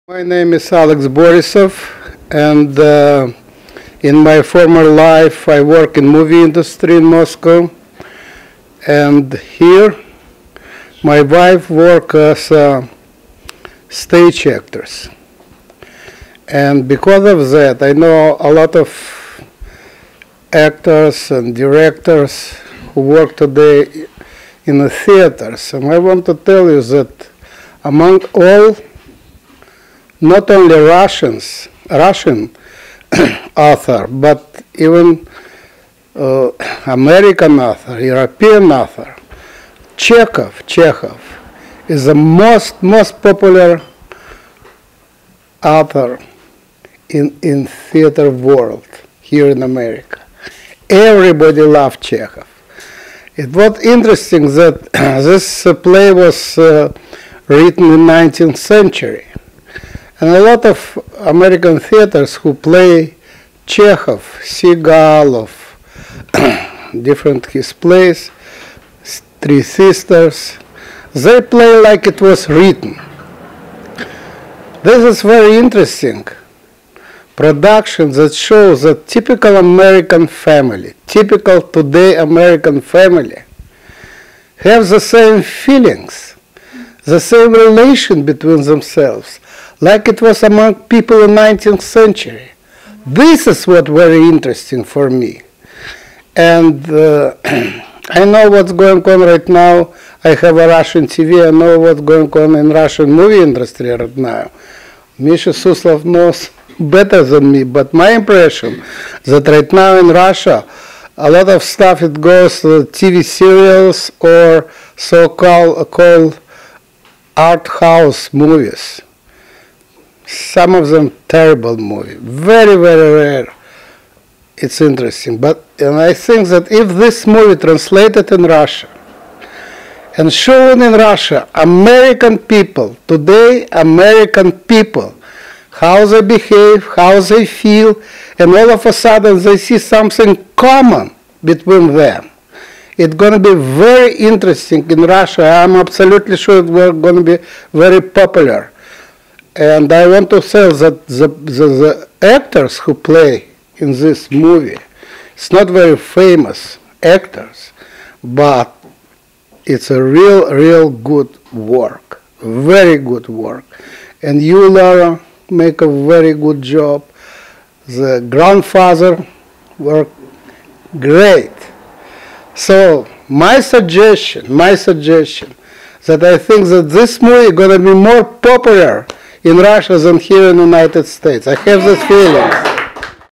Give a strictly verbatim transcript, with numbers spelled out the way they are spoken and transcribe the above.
My name is Alex Borisov, and uh, in my former life I work in movie industry in Moscow, and here my wife work as uh, stage actors. And because of that, I know a lot of actors and directors who work today in the theaters, and I want to tell you that among all, not only Russians, Russian author, but even uh, American author, European author, Chekhov, Chekhov is the most most popular author in in theater world here in America. Everybody loved Chekhov. It was interesting that this uh, play was uh, written in nineteenth century. And a lot of American theaters who play Chekhov, Seagalov, different his plays, Three Sisters, they play like it was written. This is very interesting production that shows a typical American family, typical today American family, have the same feelings, the same relation between themselves, like it was among people in nineteenth century. This is what very interesting for me. And uh, I know what's going on right now. I have a Russian T V. I know what's going on in Russian movie industry right now. Misha Suslov knows better than me, but my impression that right now in Russia, a lot of stuff, it goes to T V serials or so-called called art house movies. Some of them terrible movie, very, very rare. It's interesting, but and I think that if this movie translated in Russia and shown in Russia, American people, today American people, how they behave, how they feel, and all of a sudden they see something common between them. It's going to be very interesting in Russia. I'm absolutely sure it's going to be very popular. And I want to say that the, the, the actors who play in this movie, it's not very famous actors, but it's a real, real good work, very good work. And you, Laura, make a very good job. The grandfather worked great. So my suggestion, my suggestion, that I think that this movie is going to be more popular in Russia than here in the United States. I have this feeling.